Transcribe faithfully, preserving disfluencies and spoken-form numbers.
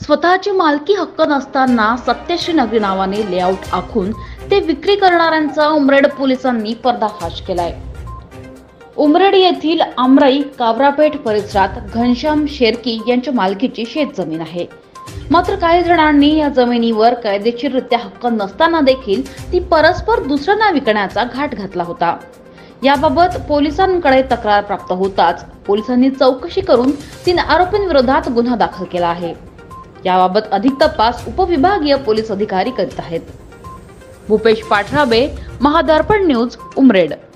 स्वतःची मालकी हक्क नसताना सत्यश्री नगरी नावाने लेआउट आखून ते विक्री करणाऱ्यांचा उमरेड पोलिसांनी पर्दाफाश केलाय। उमरेड येथील आमराई कावरापेठ परिसरात घनश्याम शेरकी यांच्या मालकीची शेतजमीन आहे। मात्र काही जणांनी या जमिनीवर कायदेशीररित्या हक्क नसताना देखील ती परस्पर दुसऱ्यांना विकण्याचा घाट घातला होता। याबाबत पोलिसांकडे तक्रार प्राप्त होताच पोलिसांनी चौकशी करून तीन आरोपींविरोधात गुन्हा दाखल केला आहे। याबाबत अधिक तपास उपविभागीय पोलीस अधिकारी करीत आहेत। भूपेश पाठराबे, महादर्पण न्यूज, उमरेड।